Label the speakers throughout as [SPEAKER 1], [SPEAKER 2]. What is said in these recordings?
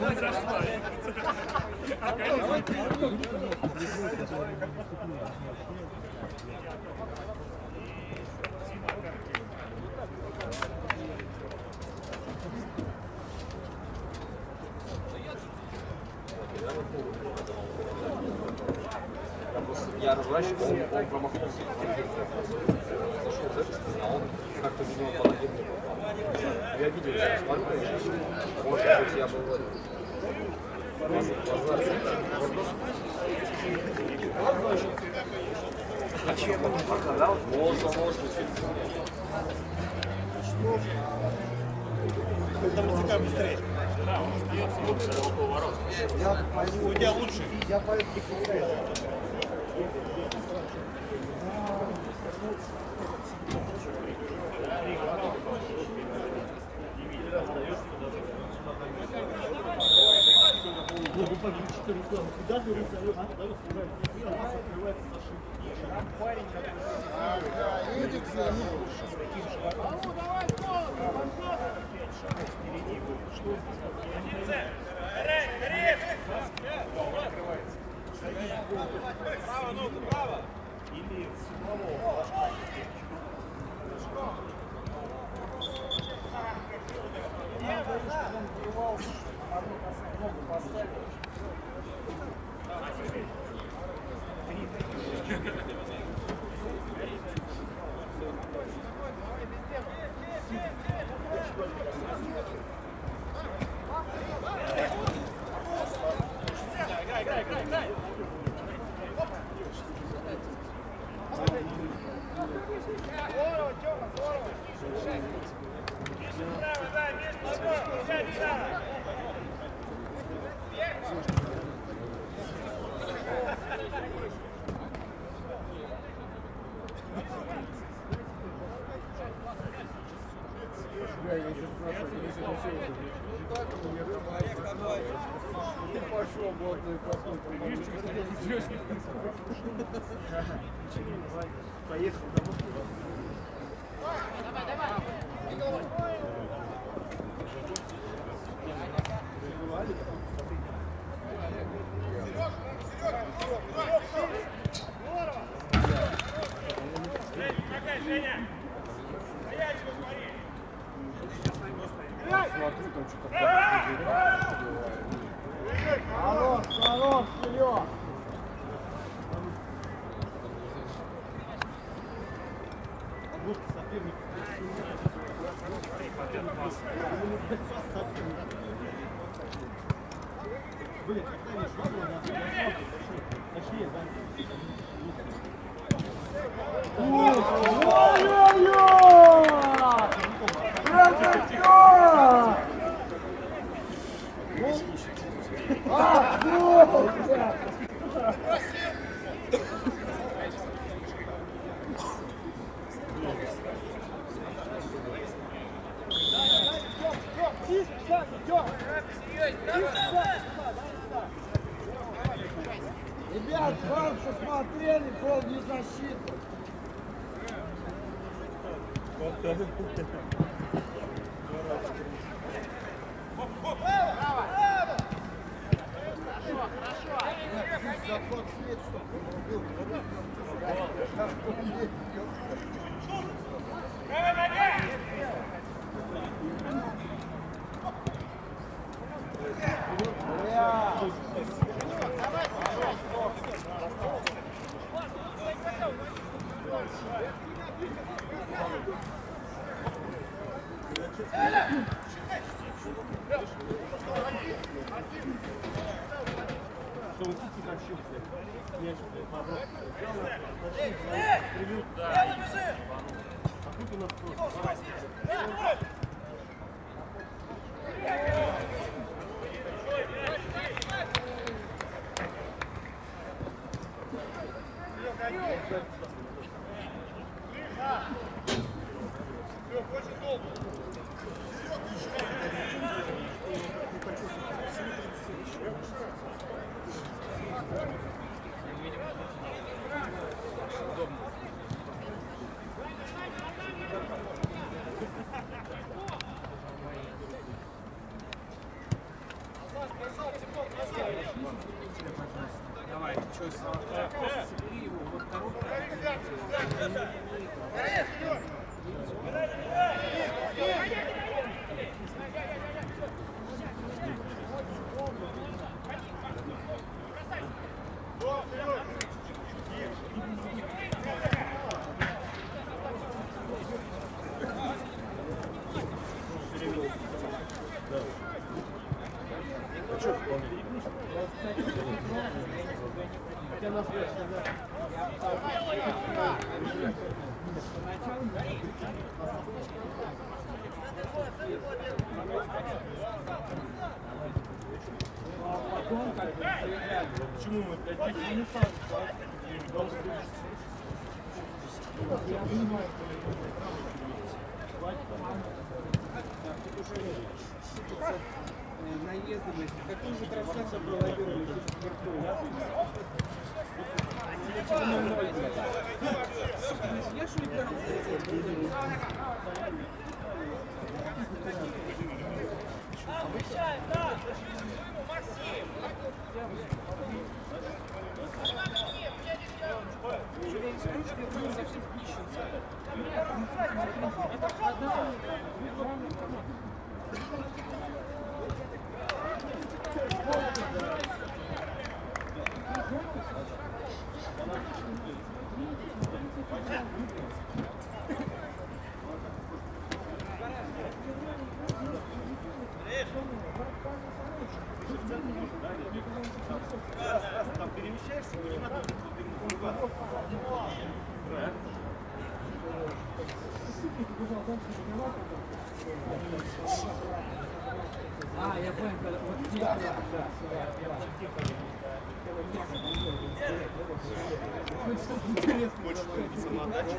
[SPEAKER 1] Я разворачивался, он промахнулся. Зашел в запись, а он как-то в него по ноге не попал. Я видел, я смотрю, конечно, может быть, я был а чем он показал? Можно.
[SPEAKER 2] Там языка быстрее. Да, он остается лучше около ворот. У тебя лучше. Я пойду. Куда ты руку? Парень, который едет все равно с таким шагом. Впереди вышло. Право, ногу, право. Или с углового флажка. Я говорю, что он врывался, одну ногу поставил. Играй. Здорово, Тёма, здорово. Право, да, между собой, взять, да.
[SPEAKER 3] Я еще спрашиваю, если не все это так, то ты пошел, блатный какой-то.
[SPEAKER 2] Поехал домой. Давай. Женя! Стоять его, смотри!
[SPEAKER 3] Смотрю, там что-то Хорош, вперед!
[SPEAKER 2] Вот соперник. Блин, когда не шла, точнее, да?
[SPEAKER 3] Ребят, вам посмотрели, пол не защита.
[SPEAKER 2] Заход свет, чтобы он убил.
[SPEAKER 3] Что вы тут не тащился? Мяч, а тут у нас просто.
[SPEAKER 2] Очень долго. Удобно.
[SPEAKER 3] Давай, что с его, вот коробка.
[SPEAKER 2] Почему мы опять не
[SPEAKER 3] Наезды, блядь. Какую же трансляцию проводили? Я что ли
[SPEAKER 4] Обещай, да! Максим!
[SPEAKER 2] Там перемещаешься, не надо.
[SPEAKER 3] А, я понял, вот здесь, да.
[SPEAKER 2] Больше самоотдачи.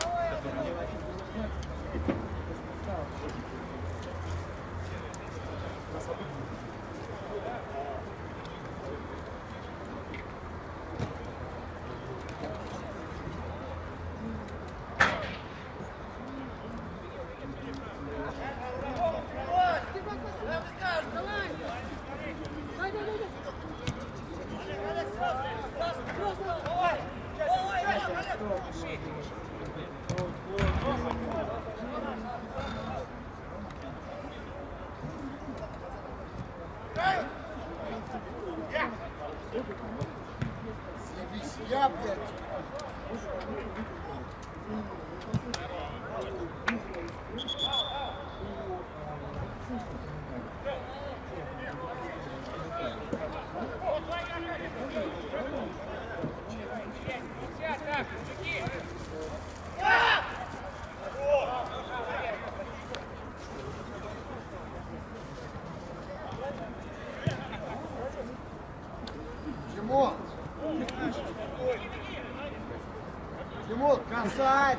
[SPEAKER 5] Я, блядь. Тимон! Тимон, касать!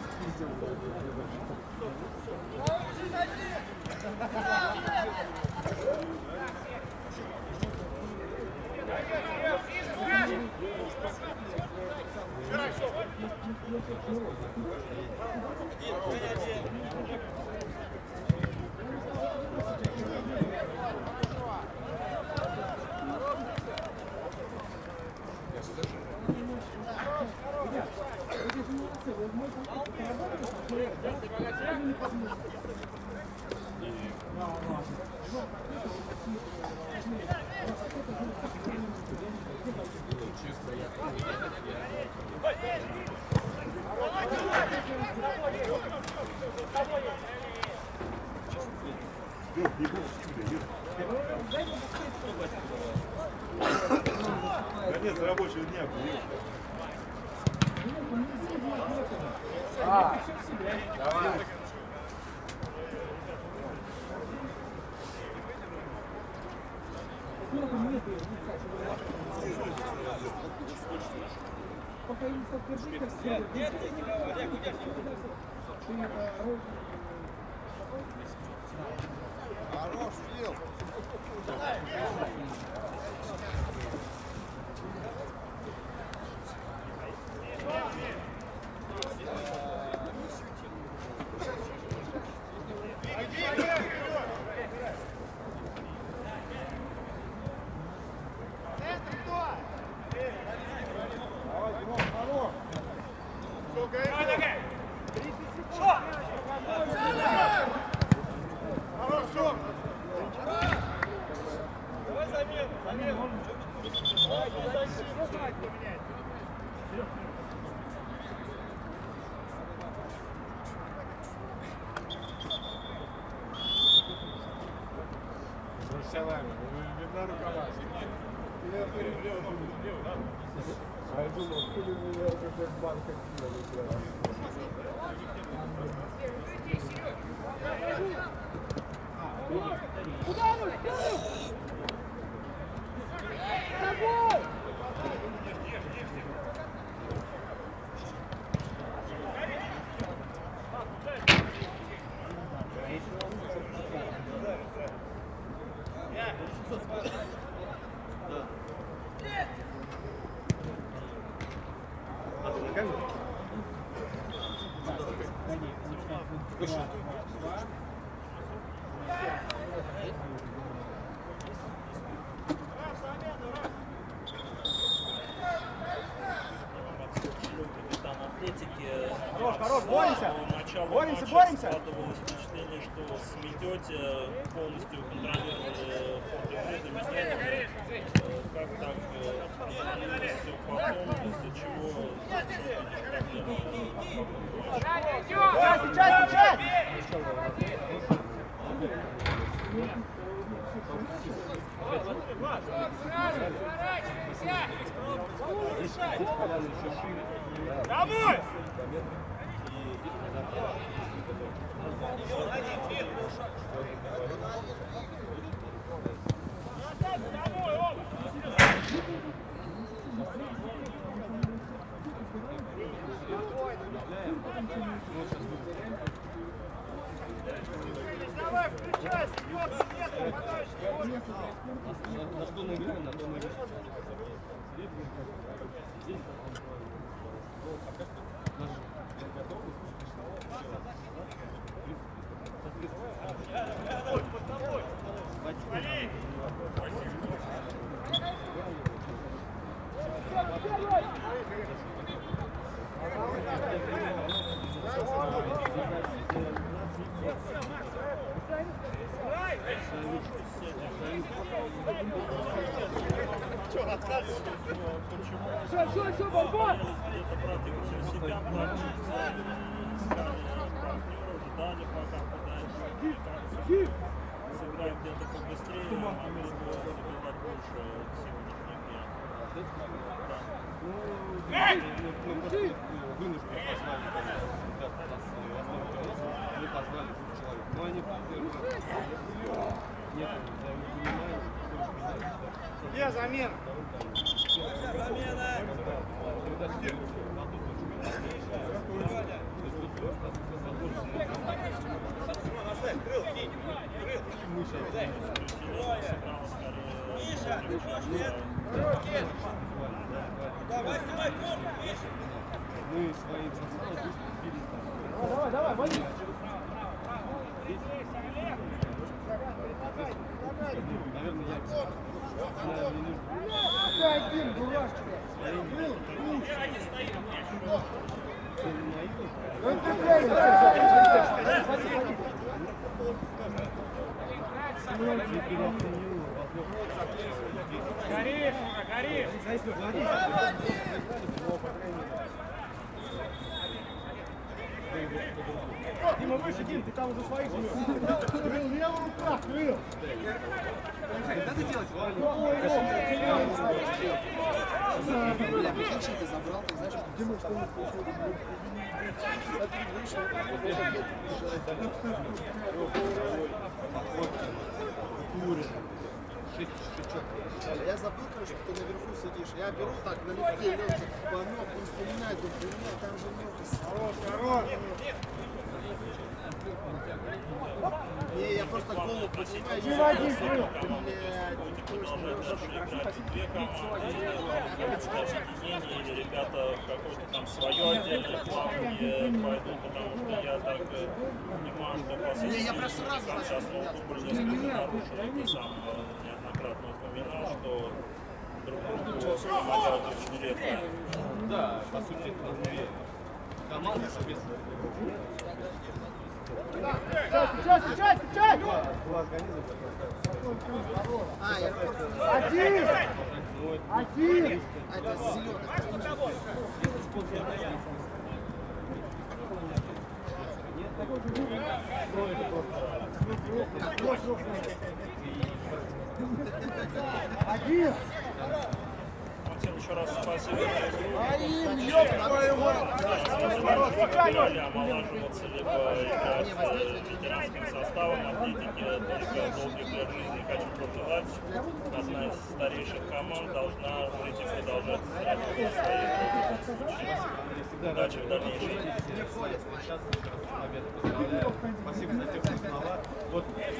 [SPEAKER 2] Конец рабочего дня будет.
[SPEAKER 5] Давай.
[SPEAKER 3] Пока не стал пердить, как
[SPEAKER 5] Хорош, Фил.
[SPEAKER 3] профессионально. Видна рукава. А я думал, хули меня уже как банка пива.
[SPEAKER 2] Хорош, боремся! Боремся, боремся!
[SPEAKER 6] Складывалось впечатление, что сметете, полностью контролировали ход игры, замечательно. Как так изменилось все потом, из-за чего
[SPEAKER 2] Сейчас!
[SPEAKER 4] Домой! Давай, включайся! Нет, попадаешь!
[SPEAKER 1] На что наиграем, на то наиграем.
[SPEAKER 6] Что, Барбос? Это противник себя младше, искали партнеров, ждали пока подальше. Сыграем где-то побыстрее, могли бы забивать больше сегодняшних дней.
[SPEAKER 1] Вынуждены позвали, ребята, нас мы позвали двух человек. Но они первый раз нет взаимопонимания.
[SPEAKER 2] Где замена?
[SPEAKER 4] Давай, снимай форму, Миша!
[SPEAKER 1] Мы своим составом вышли.
[SPEAKER 2] Давай, вали!
[SPEAKER 1] Наверное, я...
[SPEAKER 2] Ты один, дурашка!
[SPEAKER 3] Горишь, горишь!
[SPEAKER 2] Дима, выше, Дим, ты там уже своих жмешь. Крыл, левая рука, крыл.
[SPEAKER 1] Надо делать
[SPEAKER 5] Бля, прикинь, что ты забрал, ты знаешь, что Дима, что у нас происходит? А ты вышел, я забыл, короче, что ты наверху сидишь. Я беру так, на лифте, лёгкий, по ногу вспоминаю, думаю, блин, там же мелкость.
[SPEAKER 2] Хорош!
[SPEAKER 5] Не, я просто голову поднимаю.
[SPEAKER 2] Дима, один крыл.
[SPEAKER 5] Блядь,
[SPEAKER 6] Продолжать дальше играть. Две команды, объединение или ребята в какой-то там свое отдельное плавание пойдут, потому что я так понимаю, что по сути
[SPEAKER 5] я просто сразу
[SPEAKER 6] сейчас Дубль несколько нарушил, это сам неоднократно упоминал, что друг другу помогают очень редко.
[SPEAKER 1] Да, по сути, это две команды совместно.
[SPEAKER 2] Сейчас!
[SPEAKER 5] А, я
[SPEAKER 2] Один! Один!
[SPEAKER 5] А, это зеленый.
[SPEAKER 6] Максим, еще раз спасибо. Омолаживаться либо играть ветеранским составом Атлетики, только долгих лет жизни хочу пожелать. Одна из старейших команд должна жить и продолжать работать своей. Удачи в дальнейшем.
[SPEAKER 1] Спасибо за теплые слова. Вот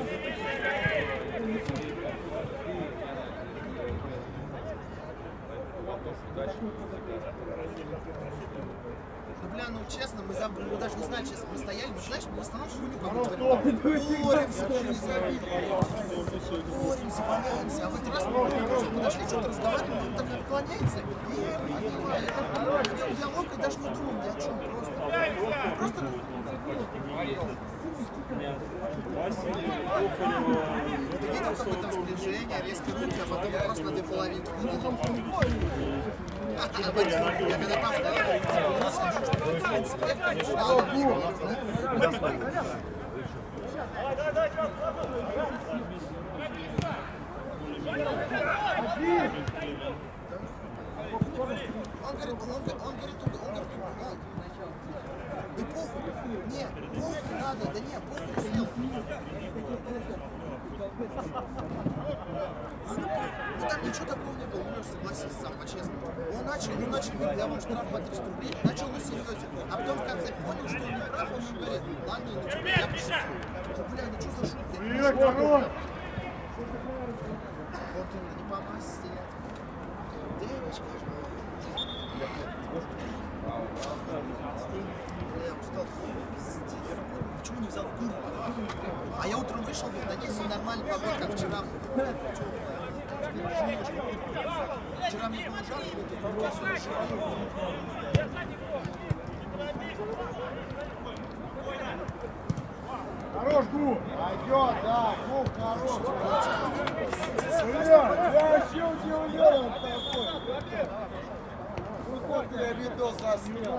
[SPEAKER 5] Ну, бля, ну честно, мы даже не знали, честно, мы стояли, мы, знаешь, мы в основном хуйню как-то боремся, боремся, а в этот раз мы просто подошли, что-то разговаривали, он так отклоняется, и я его не понимаю, идем диалог и даже не думаем ни о чем, просто... Ты видел, какое там сближение, резкие руки, а потом просто на две половинки. Я когда там стоял, у нас да похуй, нет, похуй надо, да нет, похуй сделал. Ну там ничего такого не было, Лёш, согласись сам, по-честному. Он начал говорить, я вам штраф по 300 рублей, начал на серьезе, а потом в конце понял, что он не прав, он мне говорит, ладно, ну что, я пошутил. Бля, ну что за шутки? Вот именно, не по массе. Девочка, я устал, пиздец. Почему не взял куртку? А я утром вышел, надеюсь, нормальный погода, как вчера. Вчера мне было жарко, это
[SPEAKER 3] Хорош, Гу! Пойдет, да, Гу, хорош! Бля, я вообще удивлен такой! Ну сколько я видос заснял?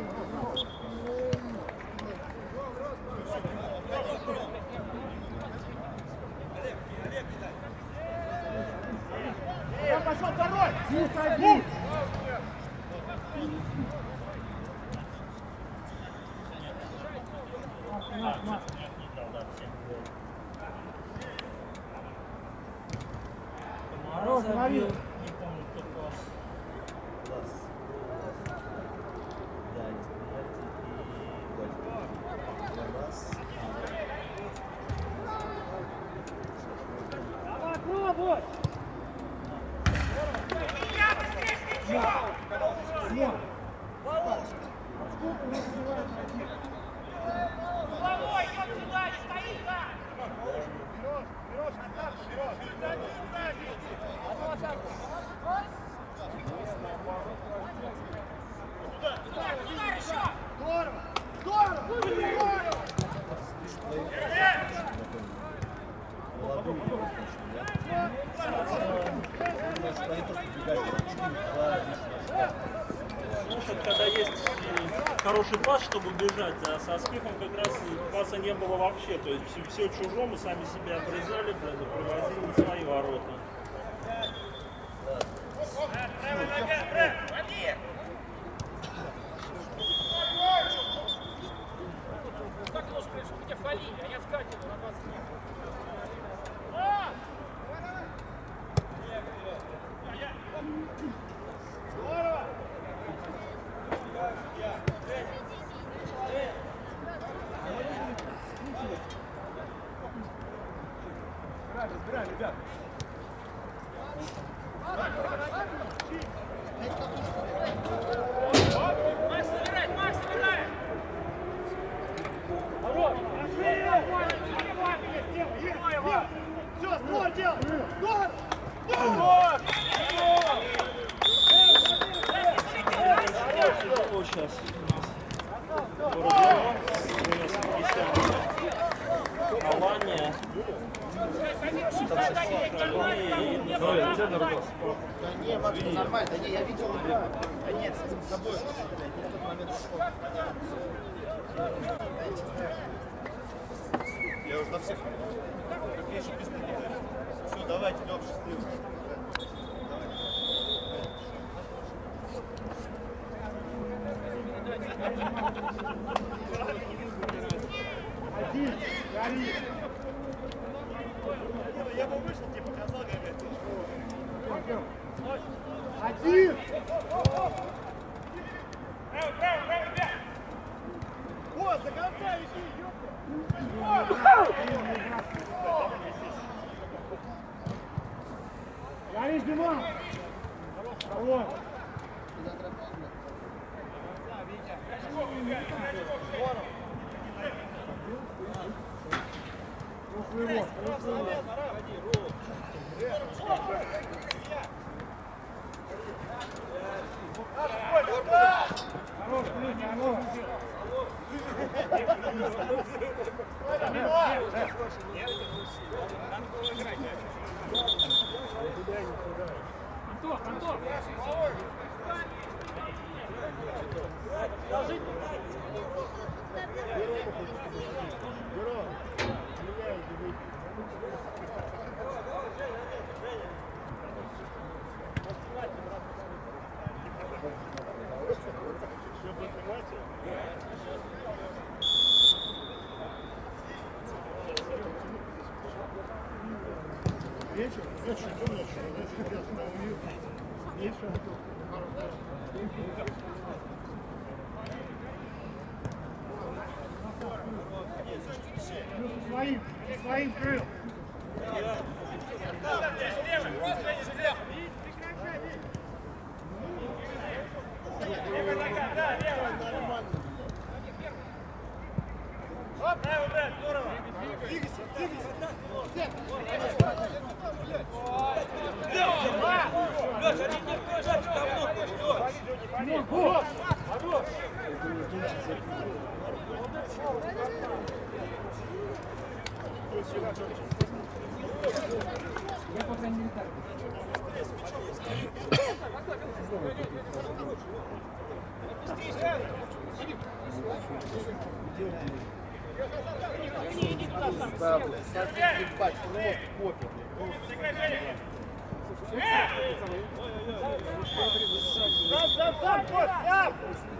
[SPEAKER 4] Пошел второй!
[SPEAKER 6] Комара забил. Не помню, кто класс.
[SPEAKER 4] Давай, пробуй! Головой, идем сюда, не стоит, да! Берешь, атаку, берешь! Одну атаку! Туда еще! Здорово! Здорово!
[SPEAKER 6] Слушай, когда есть хороший пас, чтобы бежать, а со Скифом как раз паса не было вообще. То есть все чужому, сами себя обрезали, привозили на свои ворота.
[SPEAKER 4] Как должен быть, чтобы тебя фалили, а я скатил на 20 метров. Здорово!
[SPEAKER 3] Разбираем, ребят.
[SPEAKER 4] Макс собирает, Макс собирает! Все, створ делай! Створ! Створ!
[SPEAKER 6] Тяжело сейчас. Алания.
[SPEAKER 5] Да не, Макс, нормально, да не, я видел, да нет, с собой, я в тот момент шел.
[SPEAKER 2] Я уже на всех. Все, давайте, Лёв, счастливо.
[SPEAKER 3] Один!
[SPEAKER 4] Вот, до конца иди,
[SPEAKER 3] Горишь, Димон! Второй! Своим крыл. Я пока не летаю.
[SPEAKER 5] Да, ебать, просто попер.
[SPEAKER 4] Сам, сам!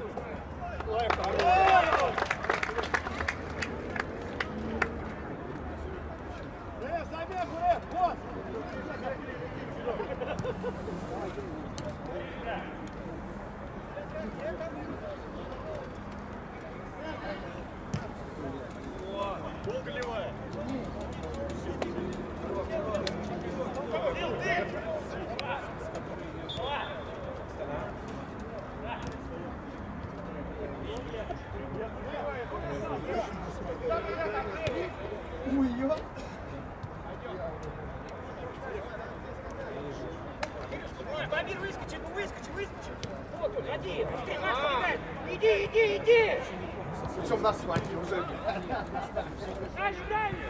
[SPEAKER 7] Бабир, выскочи, ну выскочи. Вот он, один. Иди.
[SPEAKER 5] Причем на свадьбе уже.
[SPEAKER 7] Ожидай!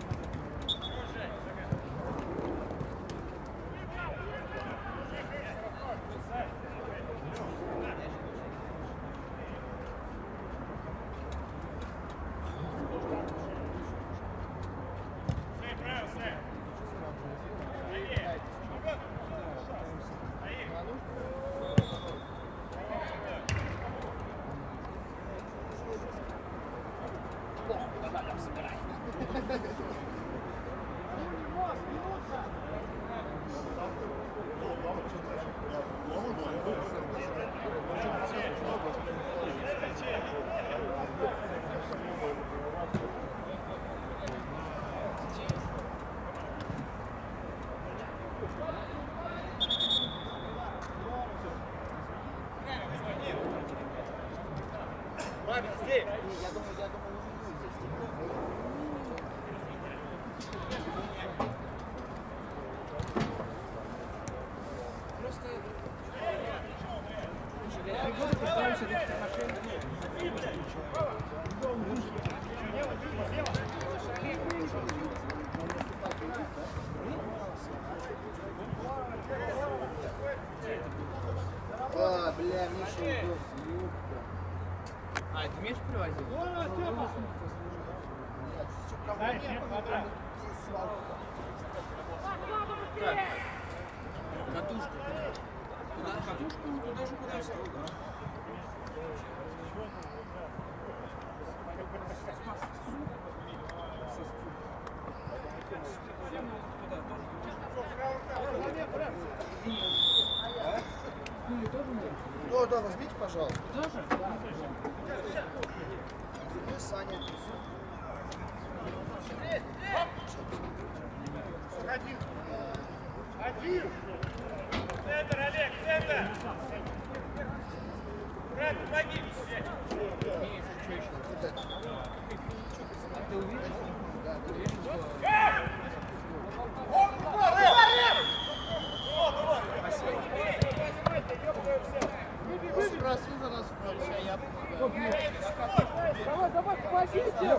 [SPEAKER 5] А, бля, Миша удос, ёпта.
[SPEAKER 7] А, ты умеешь привозить?
[SPEAKER 5] Катушку. Куда катушку? Туда же, куда строго. Да, возьмите, пожалуйста. Тоже? Саня.
[SPEAKER 4] Один! Центр, Олег, центр! Брат, помоги!
[SPEAKER 5] Ты увидишь? Да, ты увидишь? Спроси за нас, я помогаю.
[SPEAKER 3] Давай, помогите!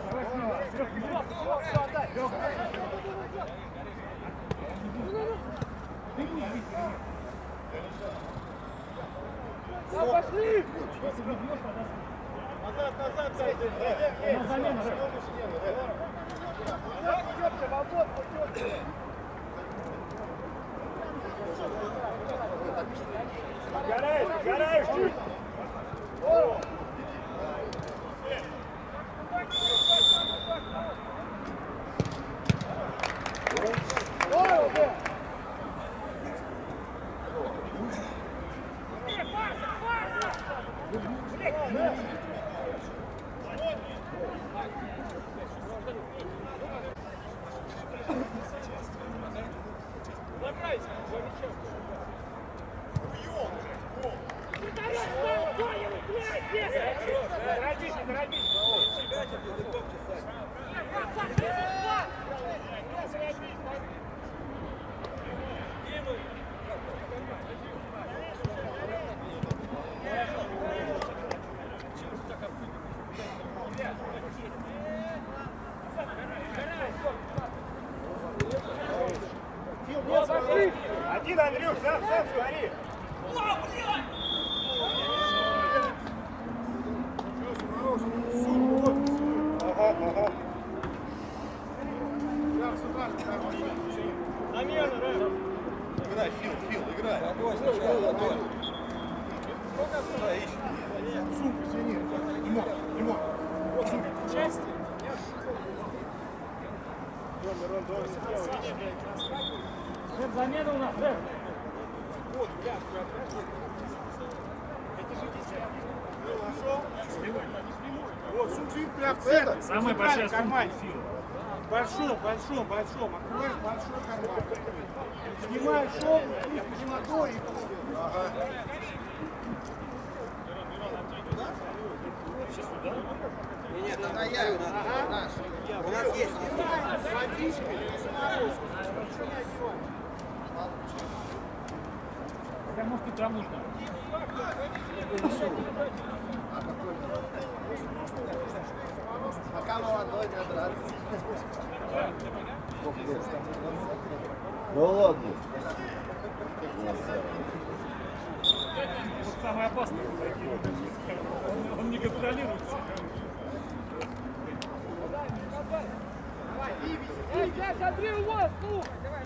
[SPEAKER 3] Да, пошли!
[SPEAKER 4] Назад, дайте!
[SPEAKER 3] На замену!
[SPEAKER 4] Гораешь чуть! Один, Андрюх, сам сгори! Замена, да?
[SPEAKER 2] Играй, Фил, играй. Сумку тяни. Лимон. Вот сумка.
[SPEAKER 3] Часть. Замена у нас, да?
[SPEAKER 2] Вот, сумку прям в центр.
[SPEAKER 3] Самая большая сумка.
[SPEAKER 2] Большом. Открываешь большой карман. Снимаешь шелк, спустишь ногой и ага.
[SPEAKER 5] Нет, это я, наш. У нас есть.
[SPEAKER 2] Водичка и заморозка.
[SPEAKER 3] Хотя, может, и там нужно.
[SPEAKER 5] Пока молодой, не драться.
[SPEAKER 8] Ну ладно.
[SPEAKER 3] Вот самое опасное. Он не контролируется. Эй, дядь, Андрей, у вас, ну!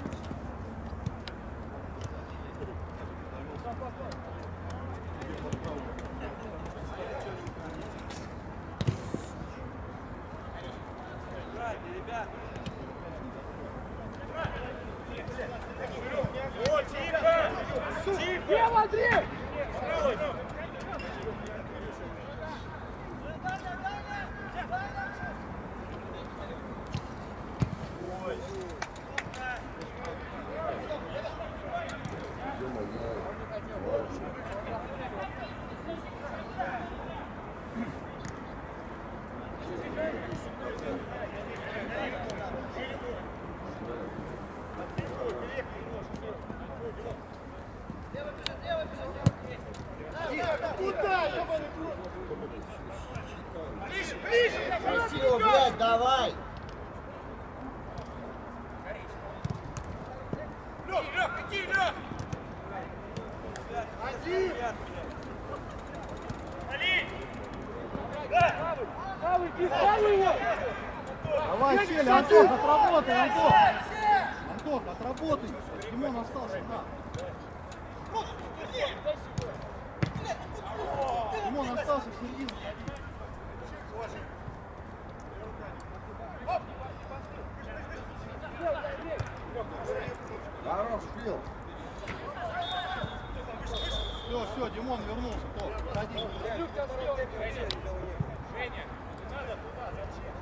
[SPEAKER 3] Тихо, Андрей!
[SPEAKER 5] Красиво, блядь, давай!
[SPEAKER 4] Лёх, иди, Лёх!
[SPEAKER 2] Один!
[SPEAKER 4] Али! Да!
[SPEAKER 3] Правый, иди, правый его!
[SPEAKER 2] Давай, сели, Антон, отработай, Антон! Антон, отработай! Димон остался, да. Димон остался в середине.
[SPEAKER 8] Хорош, Фил.
[SPEAKER 2] Все, Димон вернулся. Садись.
[SPEAKER 7] Женя, не надо туда, зачем?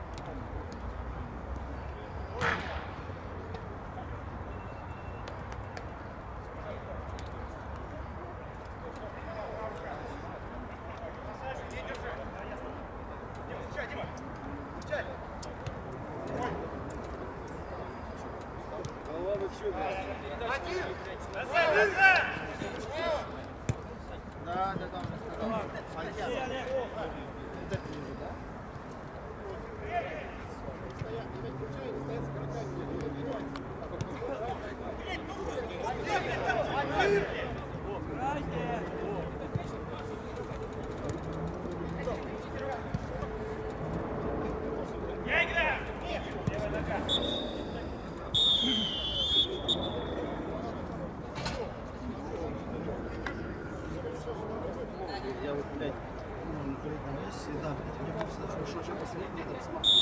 [SPEAKER 5] Я вот, блядь, на месте, да, мне просто хорошо, что последний это рассматриваю.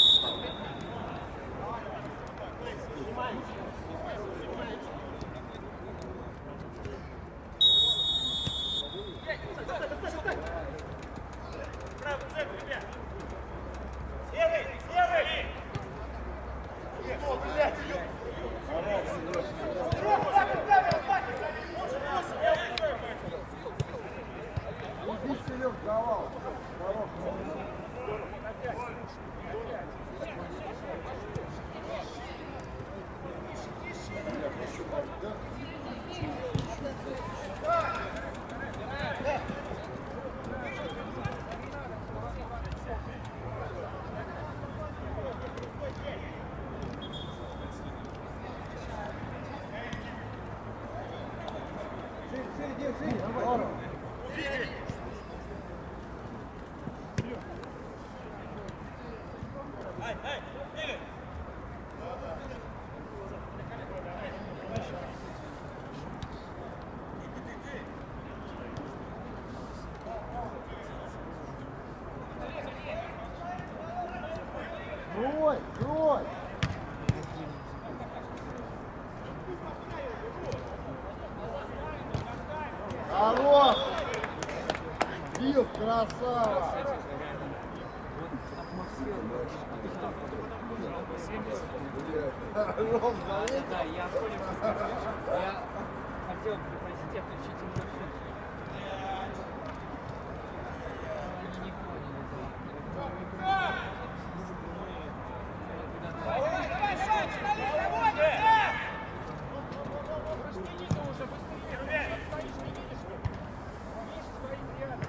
[SPEAKER 8] Хорош! Бил, красава! Ром, заметил?
[SPEAKER 3] Да, я понял. Я хотел попросить тебя включить интерфейс. Они не поняли.
[SPEAKER 7] Давай, Саня, работай! Растяните уже быстрее, ребят! Стоишь, не видишь? Видишь своим рядом.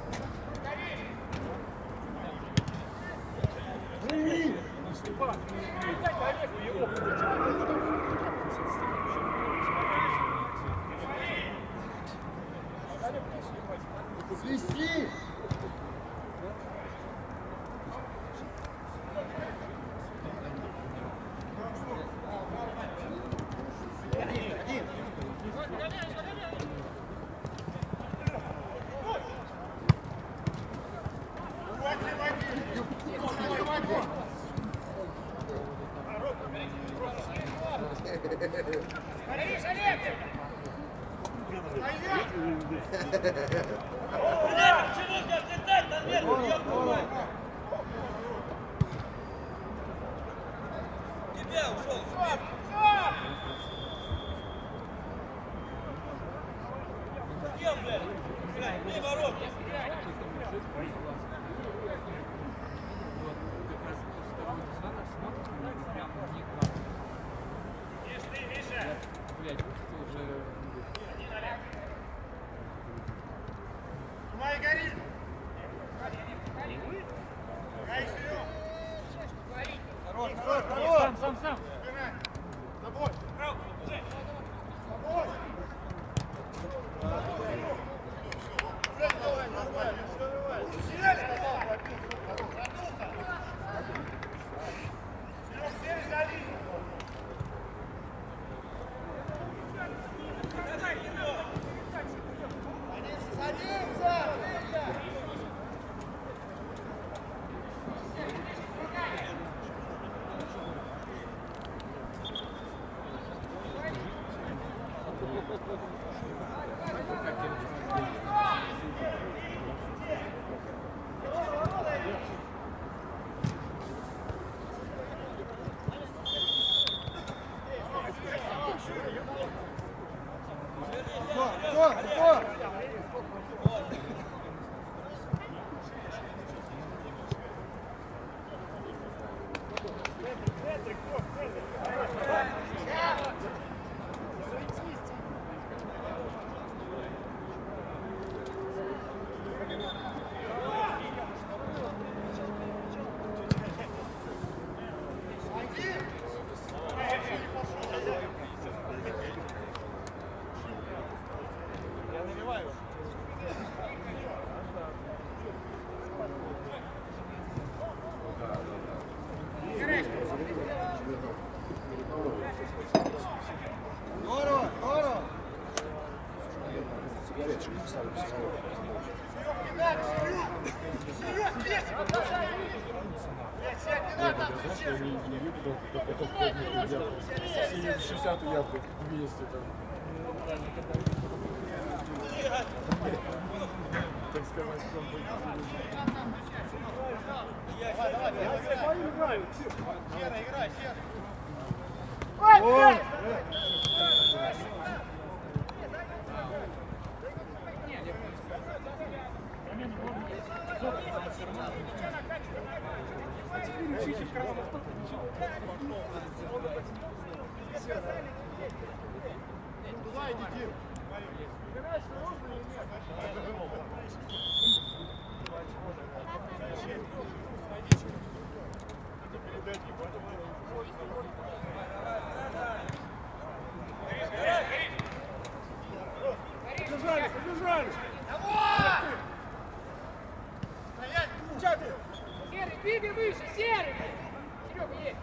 [SPEAKER 8] Живи!
[SPEAKER 7] Степан, дай Олегу его.
[SPEAKER 8] Свисти!
[SPEAKER 7] Борис, Олег!
[SPEAKER 5] Тебя ушел! Где, блядь? Блядь, ворот!
[SPEAKER 3] Блять, уже...
[SPEAKER 2] Тумай, гори! Хорош, хорош, хорош!
[SPEAKER 3] Сам!
[SPEAKER 2] С тобой! С тобой!
[SPEAKER 7] Серый, двигай выше, Серый! Серега, есть!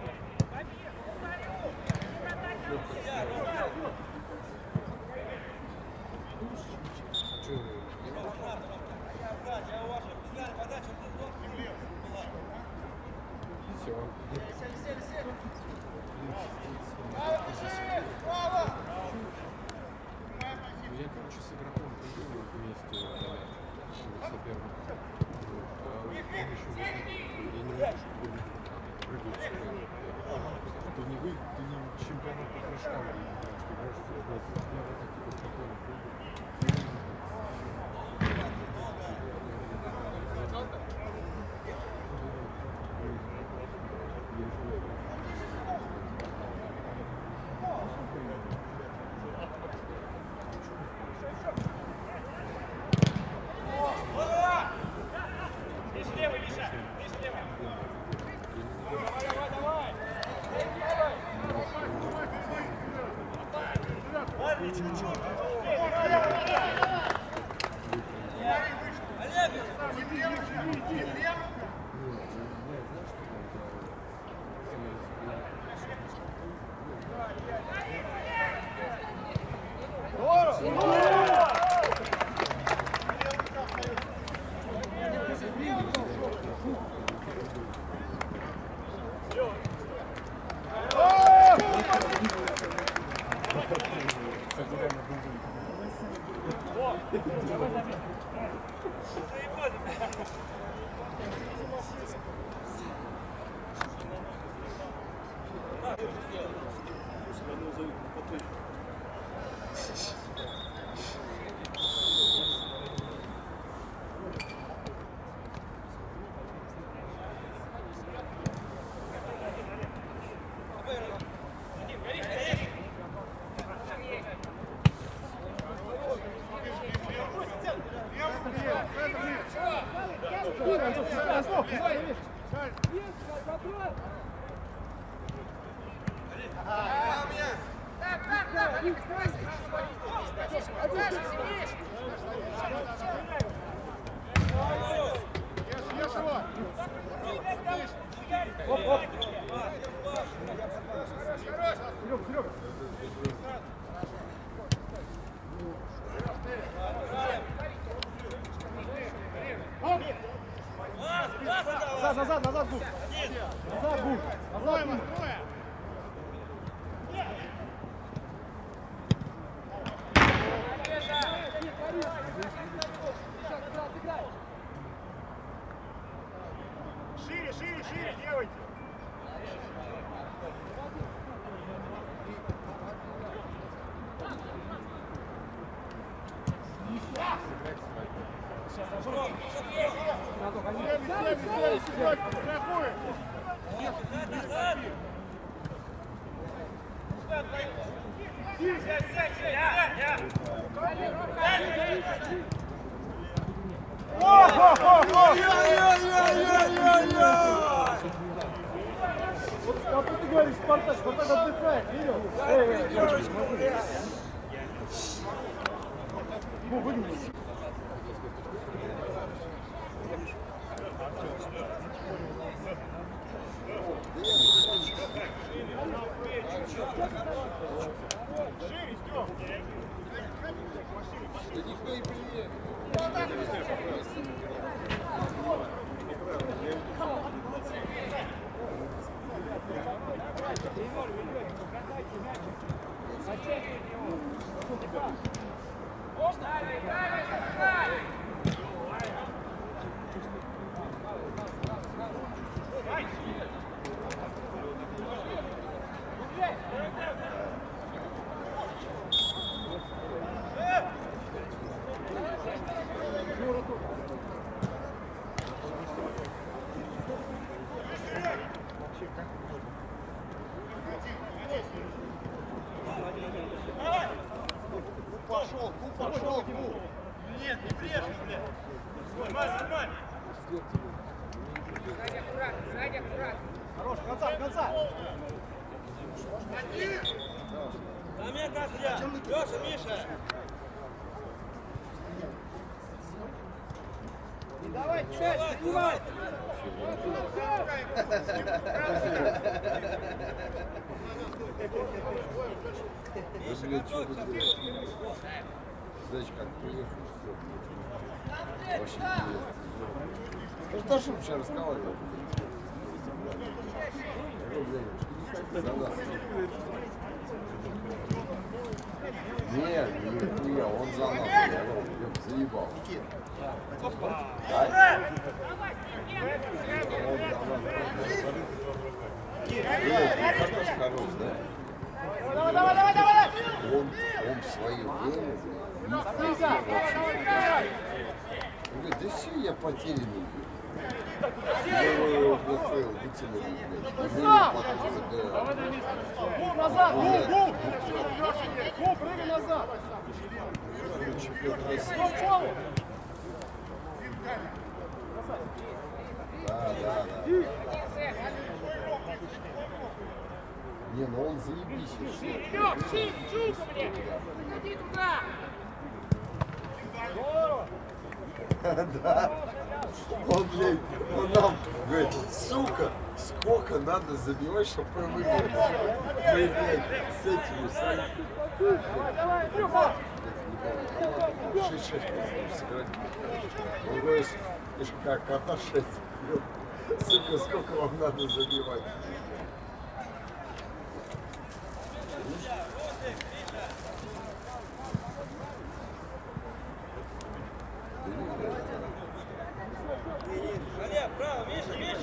[SPEAKER 3] Назад, Бук! Назад, Бук! Назад, Бук! Вот ты говоришь, Спартак отдыхает, видел?
[SPEAKER 2] Нет, не брешь, блядь. Нормально, нормально.
[SPEAKER 7] Сзади аккуратно.
[SPEAKER 3] Хорош, конца.
[SPEAKER 2] Момент, Леша, Миша.
[SPEAKER 7] Не давай, чай, занимай.
[SPEAKER 8] Знаешь, как приехал, все. Вообще интересно. Ну, что ж вообще разговаривал? За нас. Нет, не я, он за нас. Я заебал. Хорош, да?
[SPEAKER 7] Давай!
[SPEAKER 8] Он в свое время, он говорит, да все, я потерянный. Я его ГФЛ вытянули, блядь.
[SPEAKER 3] Назад, гол, прыгай назад.
[SPEAKER 8] Чемпион России. Да. Не, ну он заебись.
[SPEAKER 7] Чука, блядь! Иди туда!
[SPEAKER 8] Да. Он, блядь, он нам говорит, сука, сколько надо забивать, чтобы мы выиграли. Мы, блядь, с этими сами. 6-6 просто сыграть. Он говорит, как кота 6. Сука, сколько вам надо забивать?
[SPEAKER 2] Право, Миша.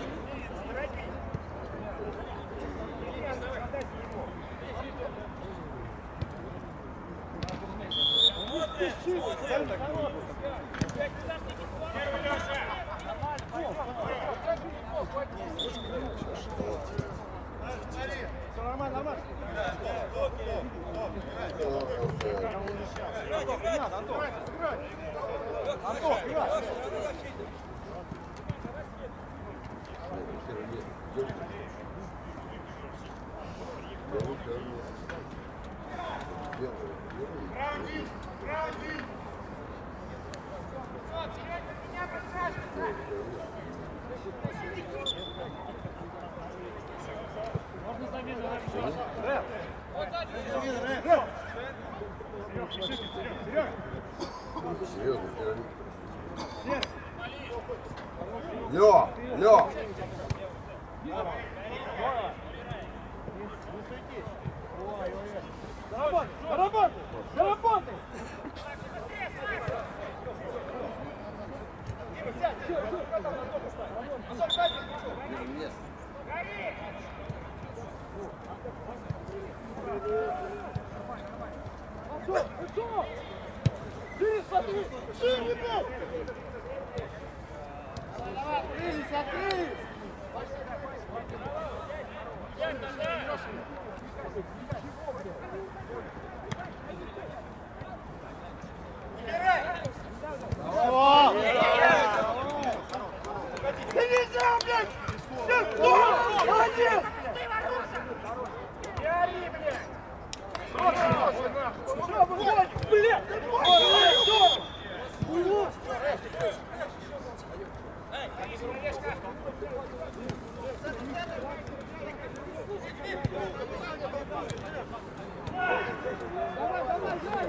[SPEAKER 3] Нормально. Антон, играй.
[SPEAKER 7] Можно замену.
[SPEAKER 8] Серьезно, Лё!
[SPEAKER 3] Заработай! Открылись, открылись!
[SPEAKER 4] Нельзя, блядь! Молодец! Не ори, блядь! Что, выходим, блядь!
[SPEAKER 3] Давай, давай, давай!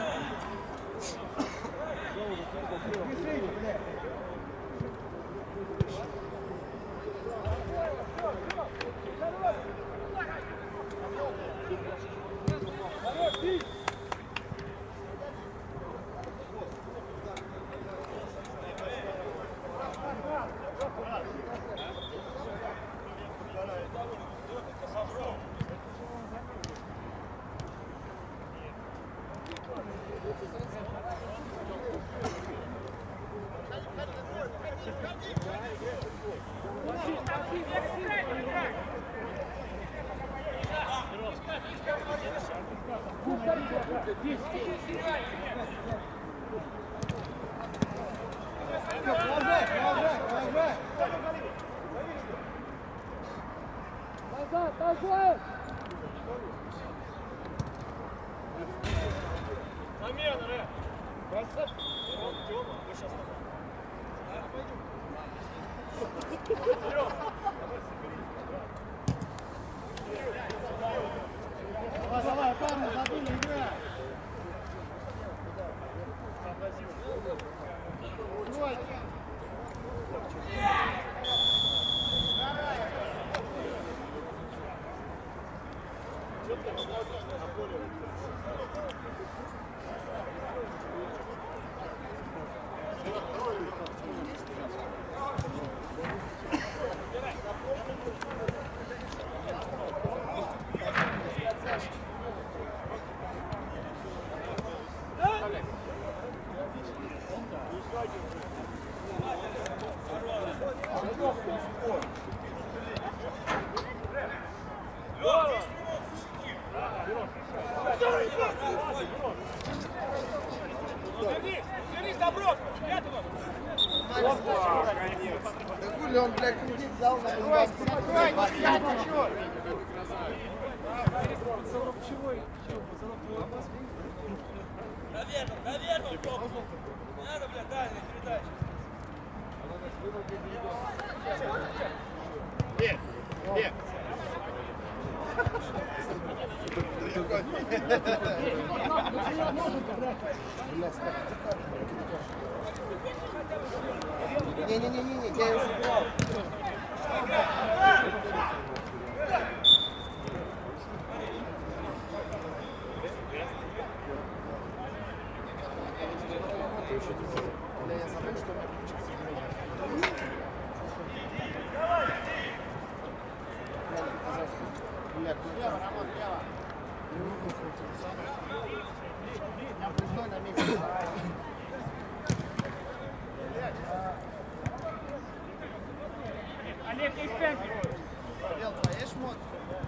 [SPEAKER 3] Назад, назад!
[SPEAKER 4] Замена, Рэ!
[SPEAKER 3] Давай, давай, парни, задумай, играй! Давай!
[SPEAKER 4] Вернись, добро!
[SPEAKER 5] Да хули он, блядь, кредит взял на
[SPEAKER 4] Наверное, надо, блядь, дальняя передача. Нет.
[SPEAKER 5] Не-не-не, я его забрал. Я забыл, что он включился. Лево, Роман, лево. Я пустой на месте.
[SPEAKER 4] Олег, есть в центре.
[SPEAKER 5] Бел, твои шмотки.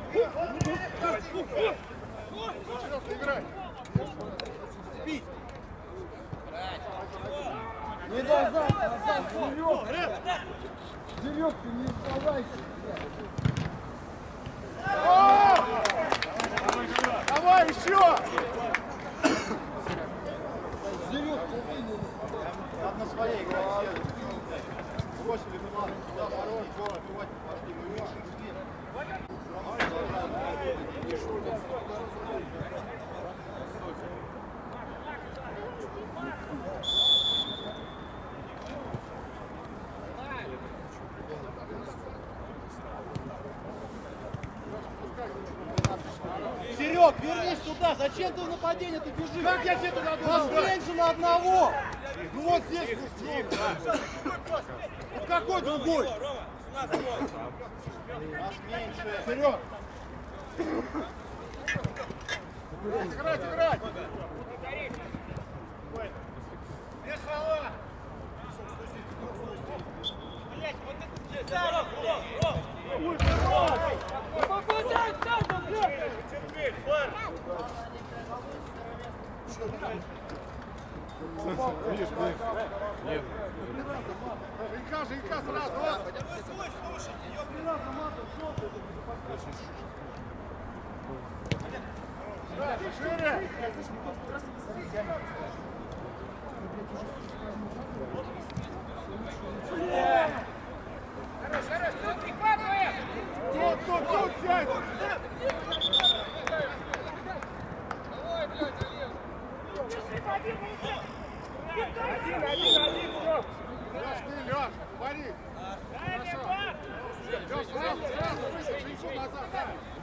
[SPEAKER 3] Играй!
[SPEAKER 5] Бить.
[SPEAKER 3] Не назад, назад, Серег, ты не сдавайся!
[SPEAKER 4] Давай еще!
[SPEAKER 3] Серег,
[SPEAKER 5] Надо на своей играть. Бросили, ну ладно, сюда, ворот, город, хватит, пошли, мы
[SPEAKER 3] Серег, вернись сюда! Зачем ты в нападение ты бежишь? Как я тебе туда должен? Нас же на одного! Ну вот здесь вот какой другой?
[SPEAKER 5] нас меньше.
[SPEAKER 3] Серег!
[SPEAKER 4] Играть!
[SPEAKER 3] Видишь, нет. Женька сразу. Шире.
[SPEAKER 4] Хорош, тут прихватываем!
[SPEAKER 3] Тут сядь!
[SPEAKER 4] Один, стоп!
[SPEAKER 3] Лёш, ты, Лёш, говори! Хорошо! Лёш, сразу высадь Женьку назад, да!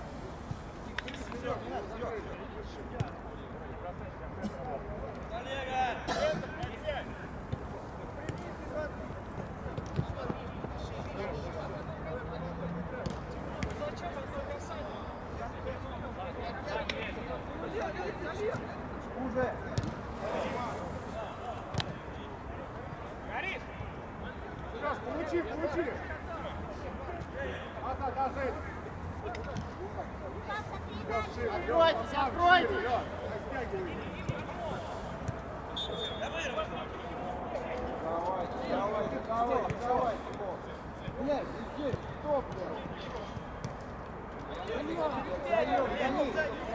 [SPEAKER 2] Уже.
[SPEAKER 4] Горит!
[SPEAKER 3] Лёш, получи! Да, Жень! Лёш, шире,
[SPEAKER 2] Откройтесь, откройтесь!
[SPEAKER 3] Лёш, растягивай!
[SPEAKER 2] Давай. Блядь, здесь, стоп, Гони.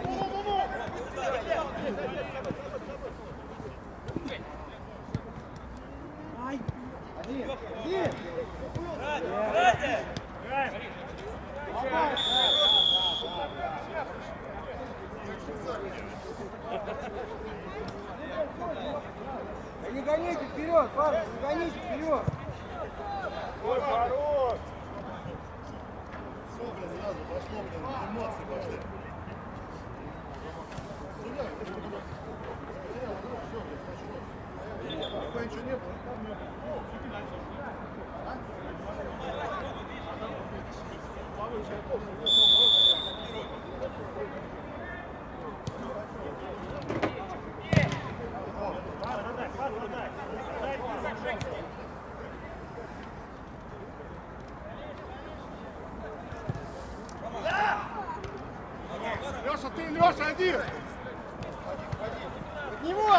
[SPEAKER 2] Один. Да не гоните вперед, парни, не гоните вперед.
[SPEAKER 3] Ой, хорош!
[SPEAKER 2] Все, блин, сразу пошло, блин, эмоции пошли. Ничего не было.
[SPEAKER 3] Лёша, ты, Лёша, один!
[SPEAKER 2] От него!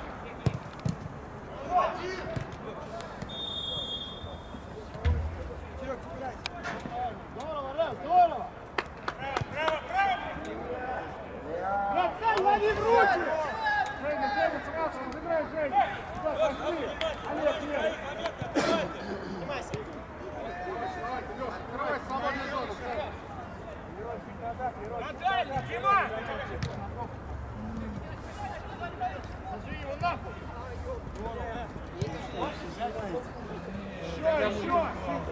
[SPEAKER 2] Здорово, Рэм, здорово!
[SPEAKER 3] Брат, лови в руки! Женя, сразу разыграй, Женя! Сюда пошли! Олег, нет! Лёша, открывай свободную зону!
[SPEAKER 4] Отдали, Дима!
[SPEAKER 3] Держи его нахуй! Еще!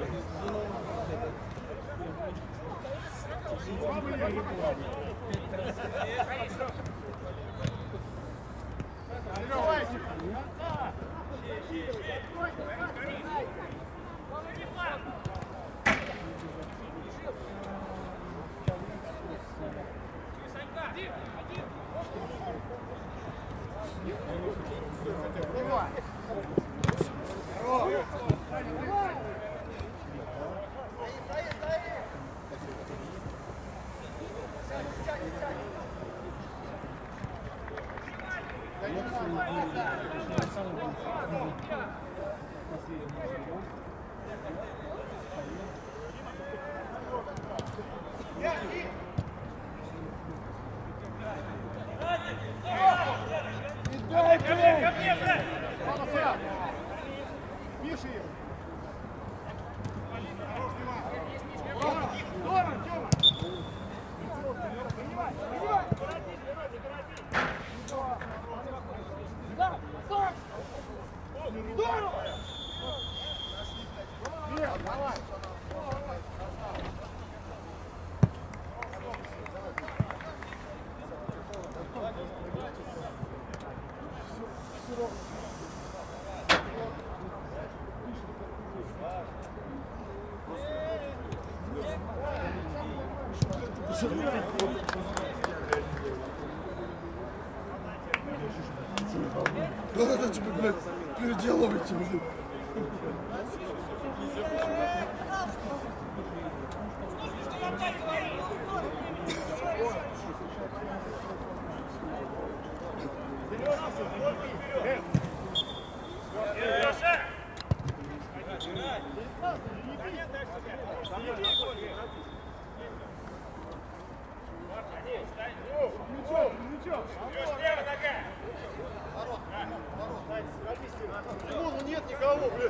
[SPEAKER 8] Да, типа, блядь, переделывайте, блядь.
[SPEAKER 4] Сережа,
[SPEAKER 2] Ну нет никого, блядь.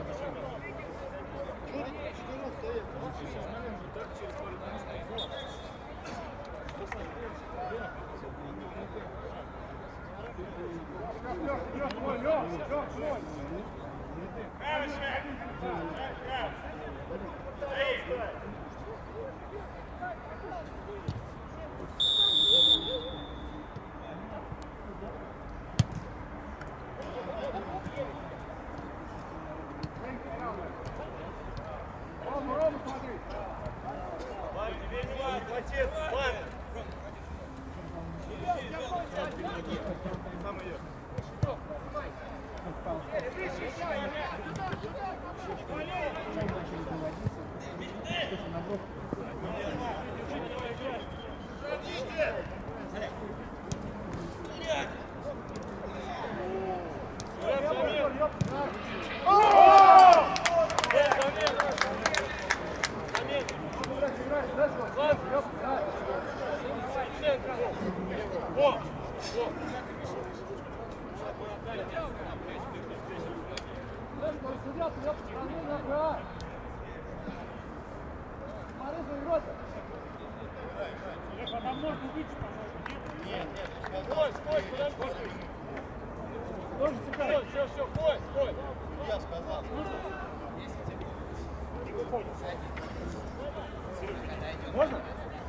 [SPEAKER 3] Можно?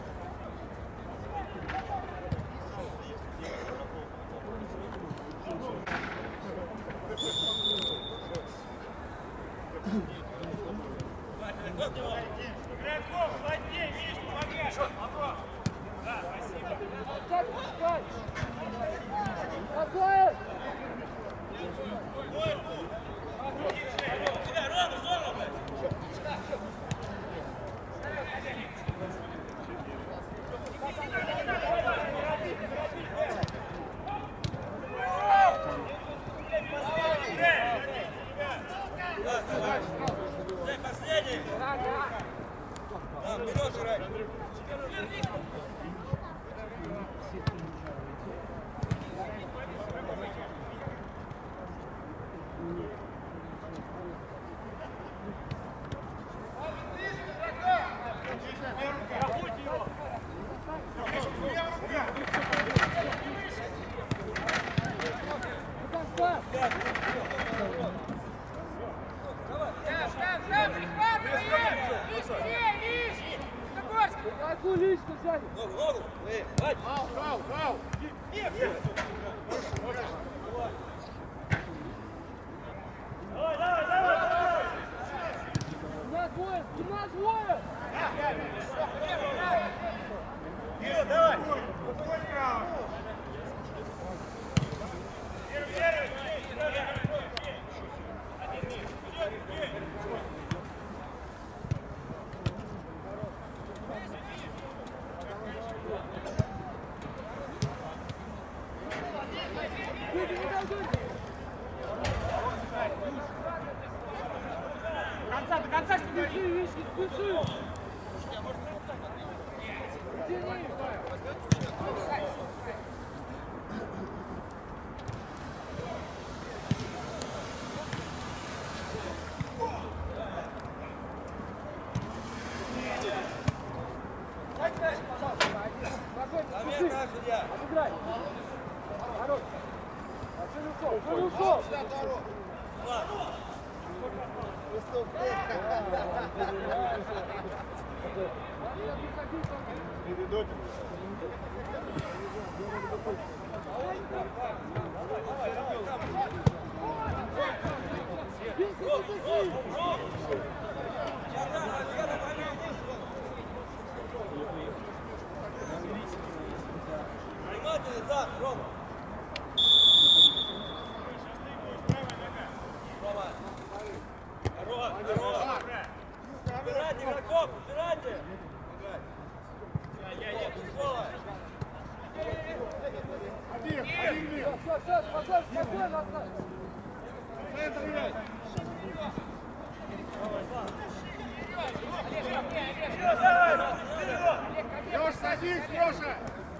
[SPEAKER 4] Игроков, плотнее, Миш, помогай! Да, спасибо. Последний! Да, вперед играй!
[SPEAKER 3] До конца спеши, спеши! Обыграй! Хорош! Отсюда ушел!
[SPEAKER 4] Внимательно, да, Рома. Рома. Убирайте игроков, убирайте.
[SPEAKER 2] Один
[SPEAKER 3] Леш, садись, Леша!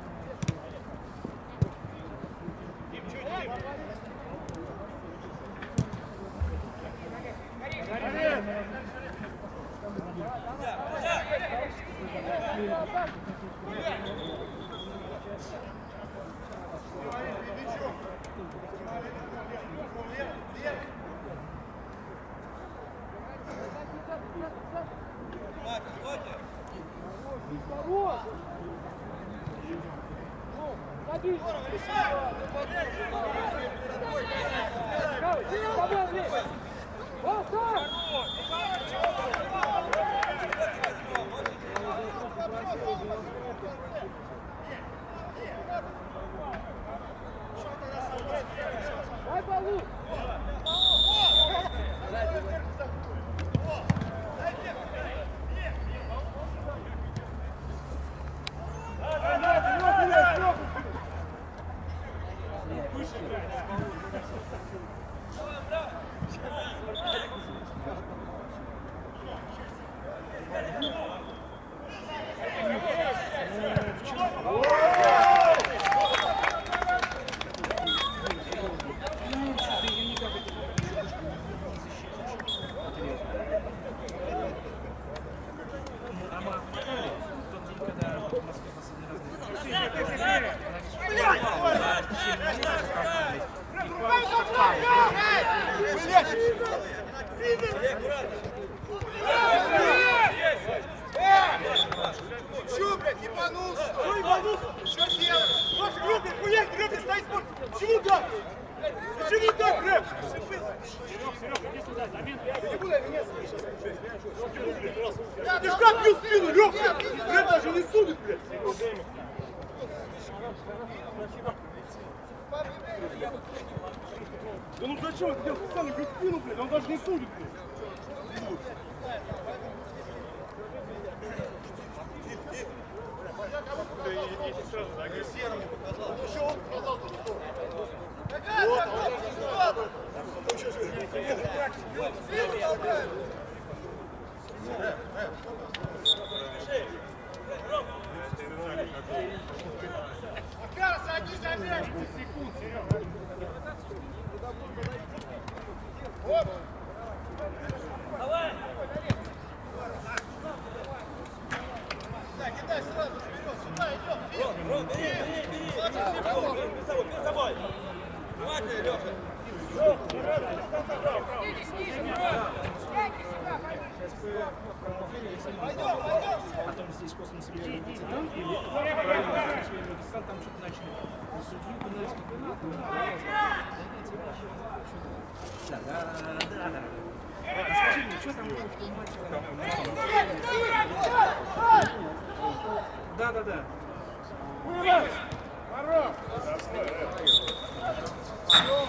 [SPEAKER 2] Чё, блядь, ебанулся? Что ебанулся? Что делаешь? Ваша группа, хуяк, группа стоит спорт. Почему так? Почему так, рэп? Серёг, иди сюда, замена. Я не буду, я меня слышать. Ты ж как бью спину, Лёх, блядь? Рэп даже не судит, блядь. Да ну зачем это делать? Специально бью спину, блядь, он даже не судит, блядь. Если сразу так серому показал. Еще он показал тоже. Вот, а он не знал. Потом еще же. Макар, садись опять. 30 секунд, Серега. Оп. Давай. Так, кидай сразу. Сюда идем. Ром, бери. Перед собой. Внимательно, Леша. Пойдем.
[SPEAKER 6] Потом здесь космос или там что-то начали. Судью Да. Скажи мне, что там было в том матче? Да.
[SPEAKER 3] Хорош!